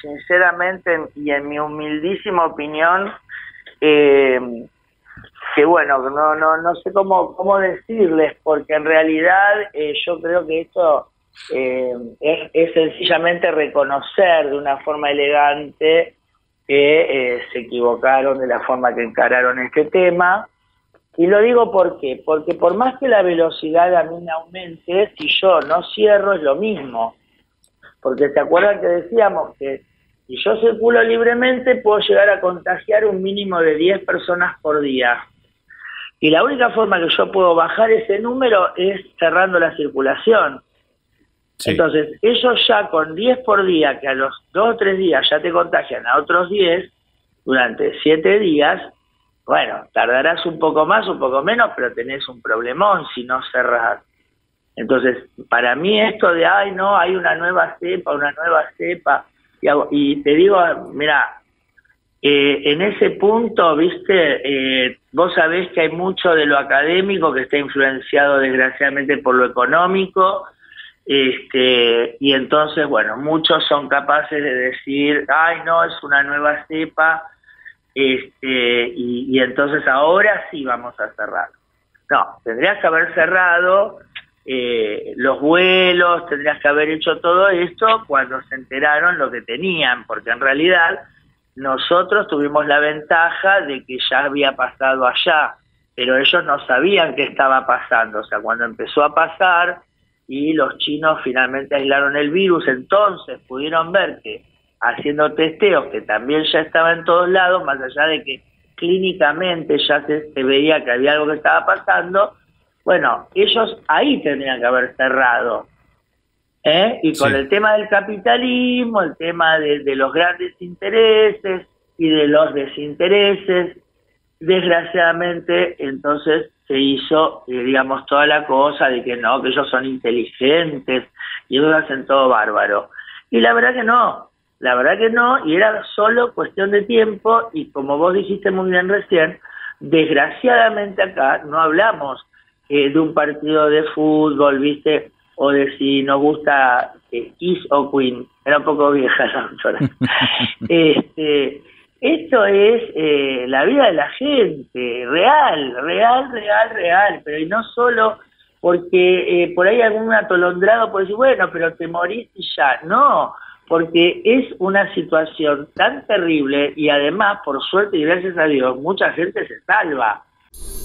sinceramente y en mi humildísima opinión, que bueno, no sé cómo decirles, porque en realidad yo creo que esto es sencillamente reconocer de una forma elegante que se equivocaron de la forma que encararon este tema. Y lo digo ¿por qué? Porque por más que la velocidad a mí me aumente, si yo no cierro es lo mismo. Porque se acuerdan que decíamos que si yo circulo libremente puedo llegar a contagiar un mínimo de 10 personas por día. Y la única forma que yo puedo bajar ese número es cerrando la circulación. Sí. Entonces, ellos ya con 10 por día, que a los 2 o 3 días ya te contagian a otros 10, durante 7 días, bueno, tardarás un poco más, un poco menos, pero tenés un problemón si no cerrás. Entonces, para mí esto de, ay, no, hay una nueva cepa, y te digo, mira, en ese punto, viste, vos sabés que hay mucho de lo académico que está influenciado desgraciadamente por lo económico, y entonces, bueno, muchos son capaces de decir, ay, no, es una nueva cepa, y entonces ahora sí vamos a cerrar. No, tendrías que haber cerrado los vuelos, tendrías que haber hecho todo esto cuando se enteraron lo que tenían, porque en realidad nosotros tuvimos la ventaja de que ya había pasado allá, pero ellos no sabían qué estaba pasando. O sea, cuando empezó a pasar y los chinos finalmente aislaron el virus, entonces pudieron ver que haciendo testeos, que también ya estaba en todos lados, más allá de que clínicamente ya se veía que había algo que estaba pasando, bueno, ellos ahí tendrían que haber cerrado. Y con el tema del capitalismo, el tema de los grandes intereses y de los desintereses, desgraciadamente entonces se hizo, digamos, toda la cosa de que no, que ellos son inteligentes y ellos hacen todo bárbaro. Y la verdad que no, y era solo cuestión de tiempo, y como vos dijiste muy bien recién, desgraciadamente acá no hablamos de un partido de fútbol, ¿viste? O de si nos gusta Kiss o Queen. Era un poco vieja la autora. Esto es la vida de la gente, real, pero y no solo porque por ahí algún atolondrado puede decir, bueno, pero te morís y ya. No, porque es una situación tan terrible y además, por suerte y gracias a Dios, mucha gente se salva.